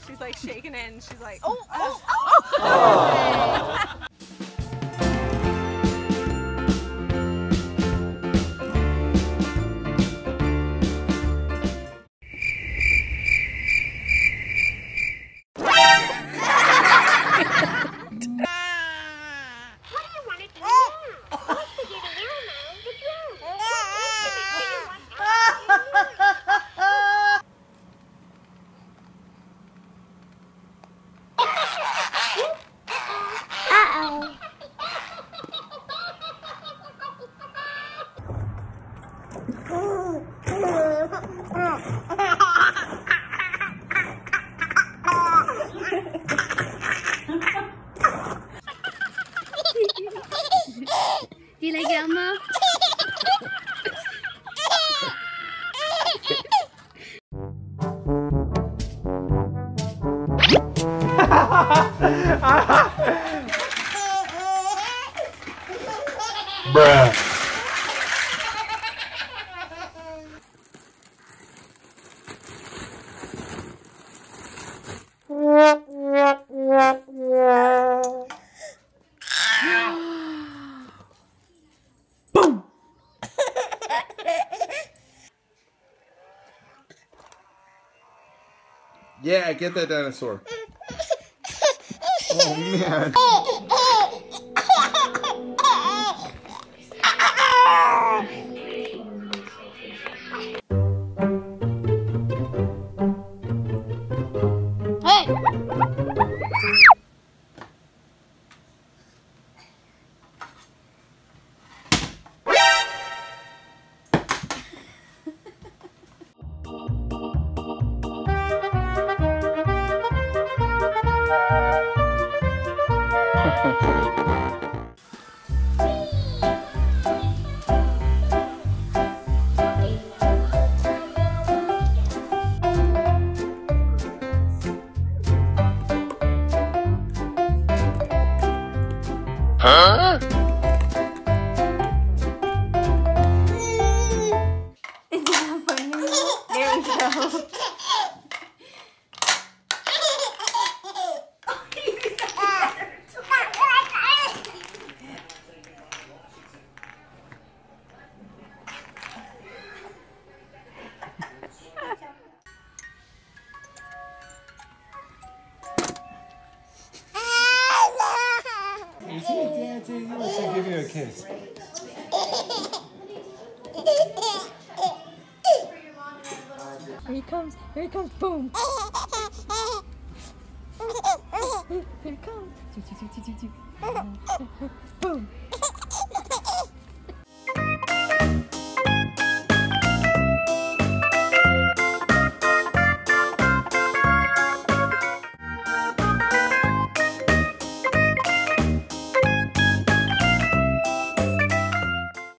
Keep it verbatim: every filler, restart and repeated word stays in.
She's like shaking it and she's like, oh, oh, oh. Oh. Do you like it, Elmo? Bruh. Boom. Yeah, get that dinosaur. Oh man. Huh? Is that funny? There we go. Is he a dad to you or should give you a kiss? Here he comes. Here he comes. Boom. Here he comes. Boom.